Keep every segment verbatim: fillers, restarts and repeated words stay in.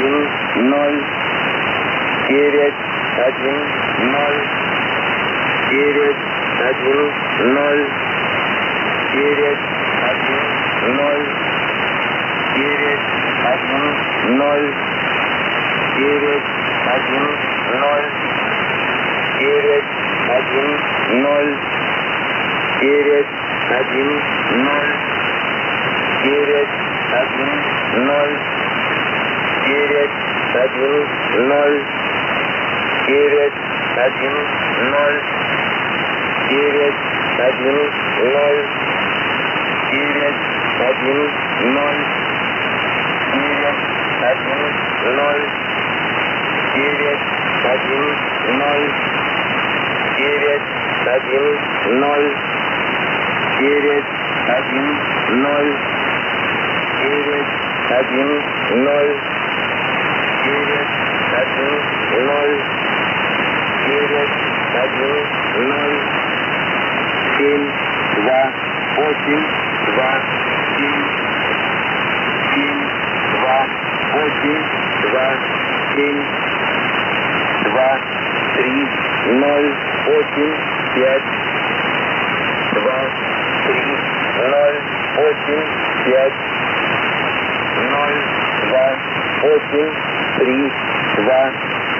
один, ноль, девять, один, ноль, девять, один, ноль, девять, один, ноль, девять, один, ноль, девять, один, ноль, девять, один, ноль, девять, один, ноль, девять, один, ноль, девять, один, ноль, девять, один, ноль, девять, один, ноль, девять, один, ноль, девять, один, ноль, девять, один, ноль, девять, один, ноль, девять, один, ноль, девять, один, ноль, девять, один, ноль, девять, один, ноль, семь, два, восемь, два, семь, семь, два, восемь, два, семь, два, три, ноль, восемь, пять, два, три, ноль, восемь, пять, ноль, два, восемь, три, два,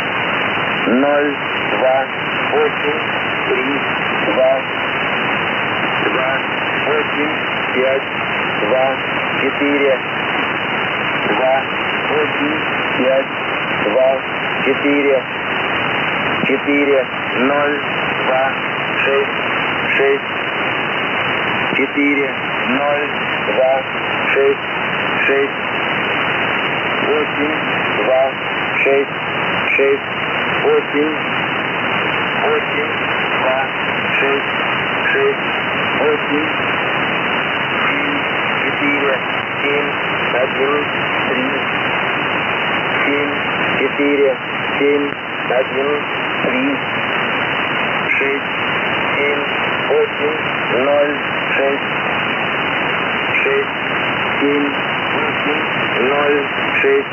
ноль, два, восемь, три, два, два, восемь, пять, два, четыре, два, восемь, пять, два, четыре, четыре, ноль, два, шесть, шесть, четыре, ноль, два, шесть, шесть, восемь, два, шесть, шесть, восемь, восемь, два, шесть, шесть, восемь, семь, четыре, семь, один, три, семь, четыре, семь, один, три, шесть, семь, восемь, ноль, шесть, шесть, семь, восемь, ноль, шесть,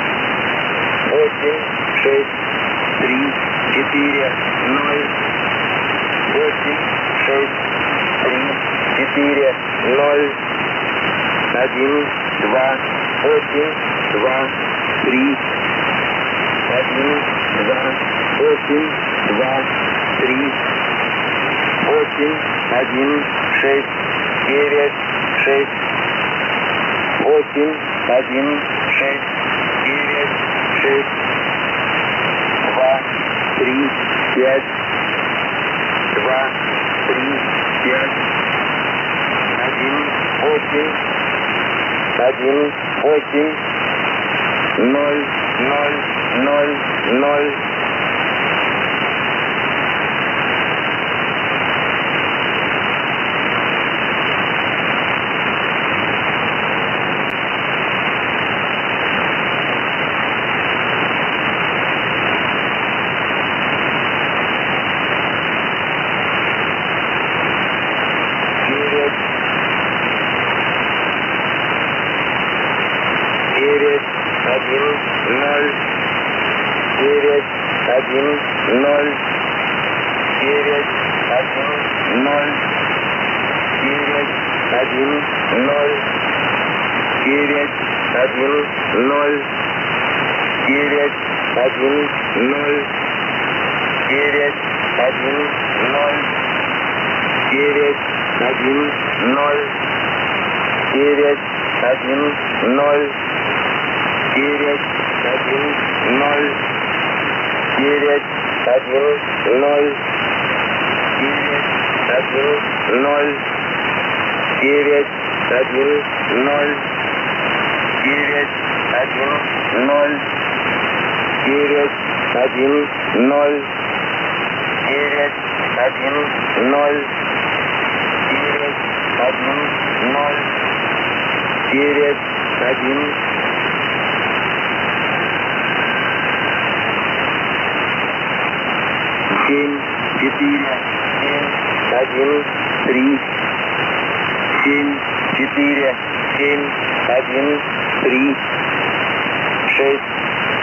восемь, шесть, три, четыре, ноль, восемь, шесть, три, четыре, ноль, один, два, восемь, два, три, один, два, восемь, два, три, восемь, один, шесть, девять, шесть, восемь, один, шесть, девять, шесть, два, три, пять, два, три, пять, один, восемь, один, восемь, ноль, ноль, ноль, ноль. Девять, один, ноль, девять, один, ноль, девять, один, ноль, девять, один, ноль, девять, один, ноль, девять, один, ноль, девять, один, ноль, девять, один, ноль, девять, один, ноль, девять, один, ноль, девять, один, ноль, девять, один, ноль, девять, один, ноль, девять, один, ноль, девять, один, ноль, девять, один, ноль, девять, один, ноль, девять, один, семь, четыре, семь, один, три, семь, четыре, семь, один, три, шесть,